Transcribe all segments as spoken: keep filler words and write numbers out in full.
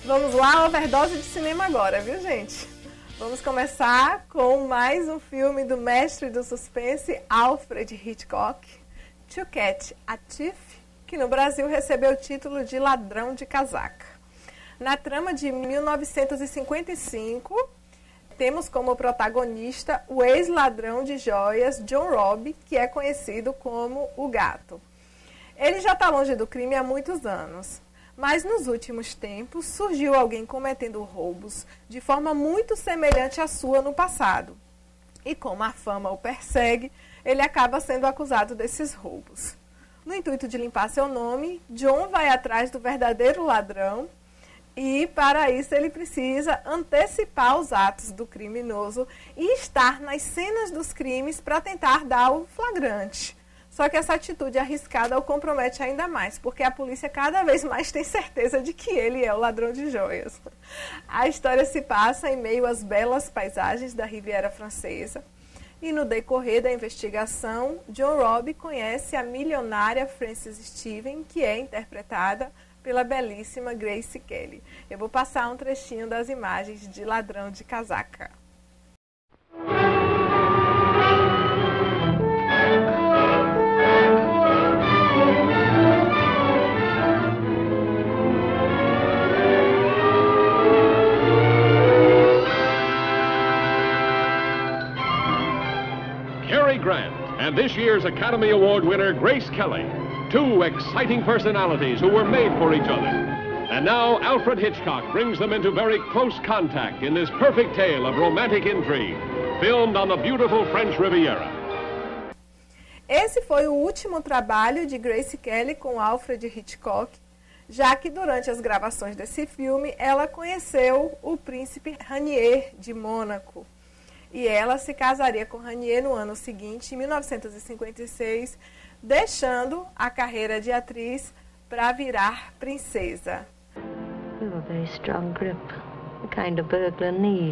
Vamos lá, overdose de cinema agora, viu, gente? Vamos começar com mais um filme do mestre do suspense, Alfred Hitchcock, To Catch a Thief, que no Brasil recebeu o título de Ladrão de Casaca. Na trama de mil novecentos e cinquenta e cinco, temos como protagonista o ex-ladrão de joias John Robb, que é conhecido como o Gato. Ele já está longe do crime há muitos anos, mas nos últimos tempos surgiu alguém cometendo roubos de forma muito semelhante à sua no passado. E como a fama o persegue, ele acaba sendo acusado desses roubos. No intuito de limpar seu nome, John vai atrás do verdadeiro ladrão e, para isso, ele precisa antecipar os atos do criminoso e estar nas cenas dos crimes para tentar dar o flagrante. Só que essa atitude arriscada o compromete ainda mais, porque a polícia cada vez mais tem certeza de que ele é o ladrão de joias. A história se passa em meio às belas paisagens da Riviera Francesa. E no decorrer da investigação, John Robb conhece a milionária Frances Steven, que é interpretada pela belíssima Grace Kelly. Eu vou passar um trechinho das imagens de Ladrão de Casaca. Cary Grant and this year's Academy Award winner Grace Kelly. Two exciting personalities who were made for each other. And now Alfred Hitchcock brings them into very close contact in this perfect tale of romantic intrigue, filmed on the beautiful French Riviera. Esse foi o último trabalho de Grace Kelly com Alfred Hitchcock, já que durante as gravações desse filme ela conheceu o príncipe Rainier de Mônaco. E ela se casaria com Rainier no ano seguinte, em mil novecentos e cinquenta e seis, deixando a carreira de atriz para virar princesa. You have a very strong grip, the kind a burglar needs.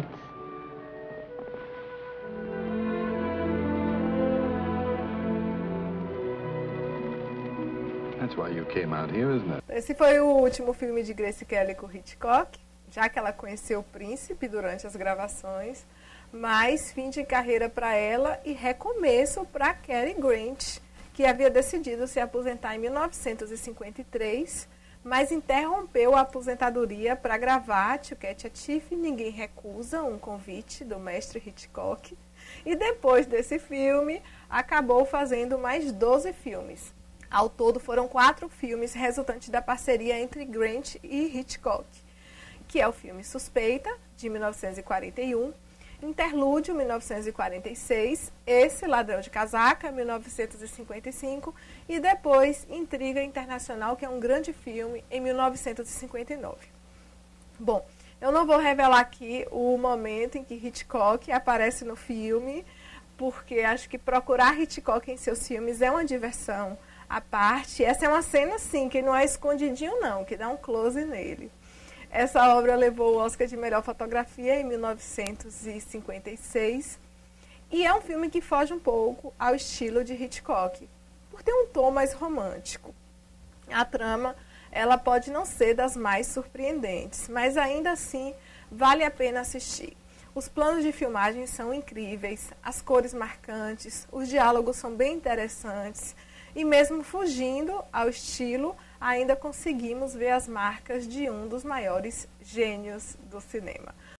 That's why you came out here, isn't it? Esse foi o último filme de Grace Kelly com Hitchcock, já que ela conheceu o príncipe durante as gravações, mas fim de carreira para ela e recomeço para Cary Grant, que havia decidido se aposentar em mil novecentos e cinquenta e três, mas interrompeu a aposentadoria para gravar To Catch a Thief. Ninguém recusa um convite do mestre Hitchcock. E depois desse filme, acabou fazendo mais doze filmes. Ao todo, foram quatro filmes resultantes da parceria entre Grant e Hitchcock, que é o filme Suspeita, de mil novecentos e quarenta e um, Interlúdio, mil novecentos e quarenta e seis, esse Ladrão de Casaca, mil novecentos e cinquenta e cinco, e depois Intriga Internacional, que é um grande filme, em mil novecentos e cinquenta e nove. Bom, eu não vou revelar aqui o momento em que Hitchcock aparece no filme, porque acho que procurar Hitchcock em seus filmes é uma diversão à parte. Essa é uma cena, sim, que não é escondidinho, não, que dá um close nele. Essa obra levou o Oscar de Melhor Fotografia em mil novecentos e cinquenta e seis e é um filme que foge um pouco ao estilo de Hitchcock, por ter um tom mais romântico. A trama, ela pode não ser das mais surpreendentes, mas ainda assim vale a pena assistir. Os planos de filmagem são incríveis, as cores marcantes, os diálogos são bem interessantes e mesmo fugindo ao estilo, ainda conseguimos ver as marcas de um dos maiores gênios do cinema.